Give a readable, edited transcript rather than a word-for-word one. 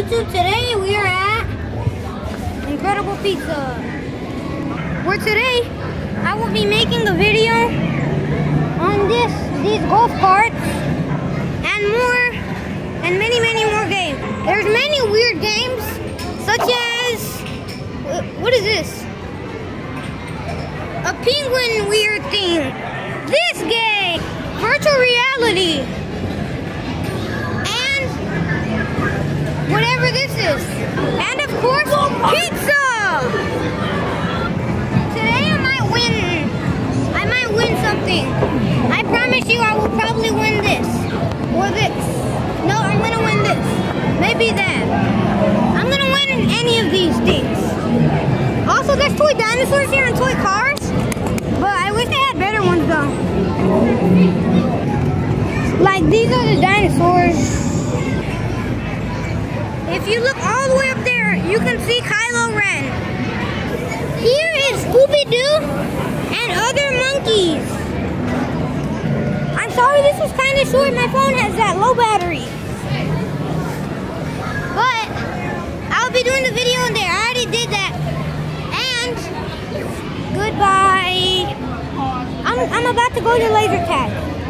YouTube? Today we are at Incredible Pizza, where today I will be making a video on these golf carts and more, and many more games. There's many weird games, such as, what is this? A penguin weird thing. This game, virtual reality, and whatever this is, and of course, pizza. Today I might win something. I promise you I will probably win this, or this. No, I'm gonna win this. Maybe that. I'm gonna win any of these things. Also, there's toy dinosaurs here and toy cars, but I wish they had better ones though. Like, these are the dinosaurs. If you look all the way up there, you can see Kylo Ren. Here is Scooby-Doo and other monkeys. I'm sorry this is kind of short. My phone has that low battery. But I'll be doing the video in there. I already did that. And goodbye. I'm about to go to laser tag.